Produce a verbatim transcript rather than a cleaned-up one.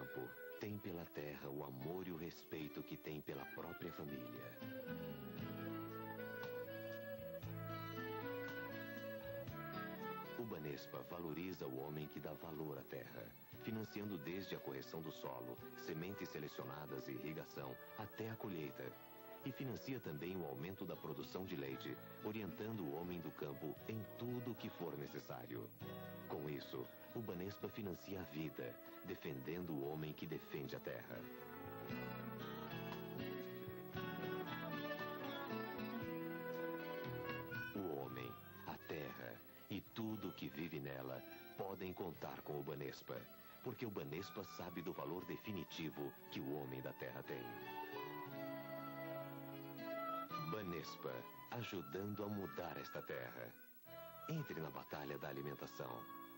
campo tem pela terra o amor e o respeito que tem pela própria família. O Banespa valoriza o homem que dá valor à terra, financiando desde a correção do solo, sementes selecionadas e irrigação, até a colheita. E financia também o aumento da produção de leite, orientando o homem do campo em tudo o que for necessário. Com isso, o Banespa financia a vida, defendendo o homem que defende a terra. O homem, a terra e tudo o que vive nela podem contar com o Banespa, porque o Banespa sabe do valor definitivo que o homem da terra tem. Banespa, ajudando a mudar esta terra. Entre na batalha da alimentação.